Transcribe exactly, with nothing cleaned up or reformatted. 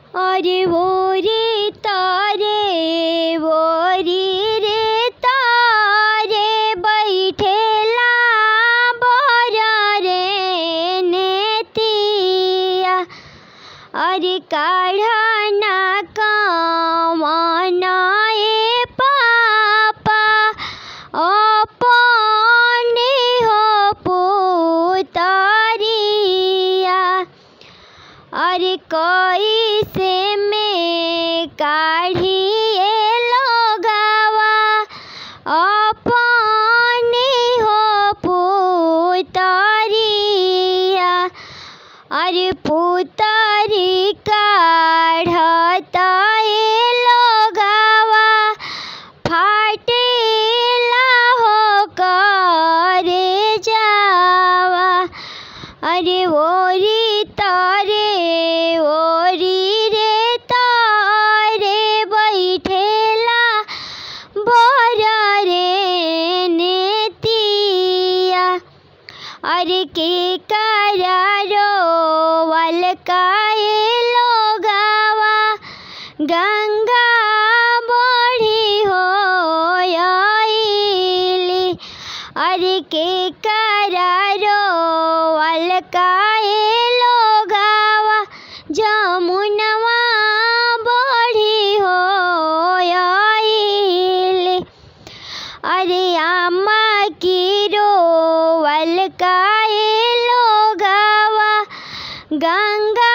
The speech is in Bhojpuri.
अरे वो रे तारे वो रे तारे बैठेला भोरा रे नेतिया। अरे काढ़ना कामना ए पापा अपने हो पुतरिया। अरे कैसे में काढ़िए लोगावा अपने हो पुतरिया। अरे पुतरी काढ़ता ए लोगावा फाटेला हो करे जावा। अरे ओरी तारे ओरी रे तारे बैठेला भोरा रे नेतिया। अरे के करारो वलकाए लोगावा गंगा बड़ी हो आइली। अरे के करारो वलकाए लोगावा जमुनवा बड़ी हो आइली। अरे आमा की रोवल काए लोगावा गंगा